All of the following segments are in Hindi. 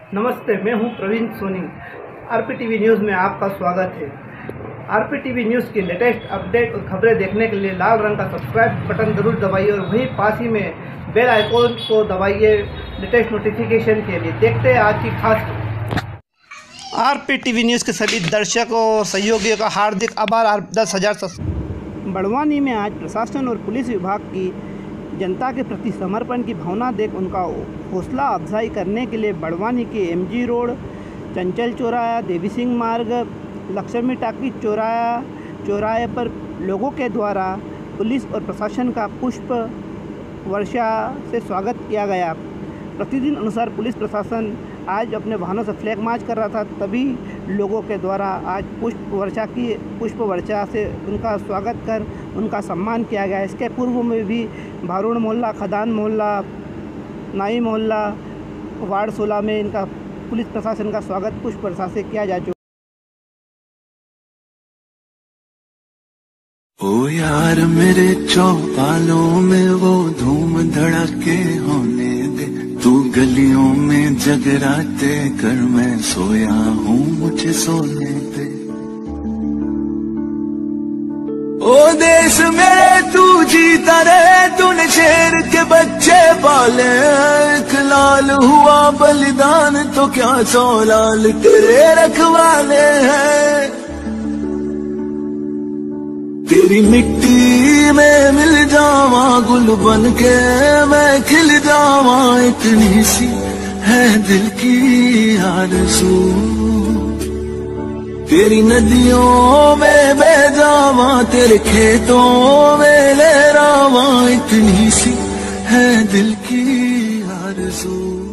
नमस्ते, मैं हूं प्रवीण सोनी। आरपीटीवी न्यूज़ में आपका स्वागत है। आरपीटीवी न्यूज़ की लेटेस्ट अपडेट और खबरें देखने के लिए लाल रंग का सब्सक्राइब बटन जरूर दबाइए और वहीं पास ही में बेल आइकॉन को दबाइए लेटेस्ट नोटिफिकेशन के लिए। देखते हैं आज की खास खबर। आरपीटीवी न्यूज़ के सभी दर्शकों और सहयोगियों का हार्दिक आभार। 10,000 बड़वानी में आज प्रशासन और पुलिस विभाग की जनता के प्रति समर्पण की भावना देख उनका हौसला अफजाई करने के लिए बड़वानी के एमजी रोड, चंचल चौराहा, देवी सिंह मार्ग, लक्ष्मी टाकी चौराहे पर लोगों के द्वारा पुलिस और प्रशासन का पुष्प वर्षा से स्वागत किया गया। प्रतिदिन अनुसार पुलिस प्रशासन आज अपने वाहनों से फ्लैग मार्च कर रहा था, तभी लोगों के द्वारा आज पुष्प वर्षा से उनका स्वागत कर उनका सम्मान किया गया। इसके पूर्व में भी भारुण मोहल्ला, खदान मोहल्ला, नाई मोहल्ला, वार्ड 16 में इनका पुलिस प्रशासन का स्वागत पुष्प वर्षा से किया जा चुका। ओ यार मेरे चौपालों में वो धूम धड़ाके होने दे, तू गलियों में जगराते कर, मैं सोया हूँ मुझे सोने दे। ओ देश मेरे तू जीता रहे, तूने शेर के बच्चे पाले, एक लाल हुआ बलिदान तो क्या 100 लाल तेरे रखवाले हैं। तेरी मिट्टी में मिल जावा गुल बन के मैं खिल जावा, इतनी सी है दिल की आरज़ू। तेरी नदियों में बह जावा, तेरे खेतों में लहरावा, इतनी सी है दिल की आरज़ू।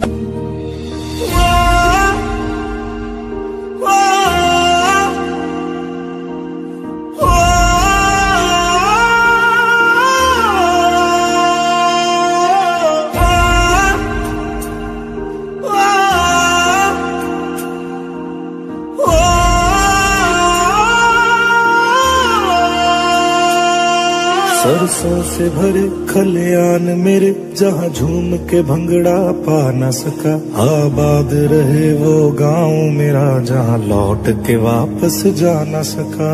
सरसों से भरे खलियान मेरे, जहाँ झूम के भंगड़ा पा न सका, आबाद रहे वो गांव मेरा, जहाँ लौट के वापस जा न सका।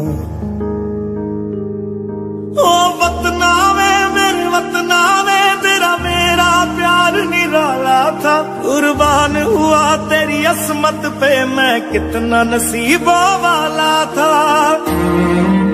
ओ वतना में मेरे वतना में तेरा मेरा प्यार निराला था, कुर्बान हुआ तेरी असमत पे मैं कितना नसीबों वाला था।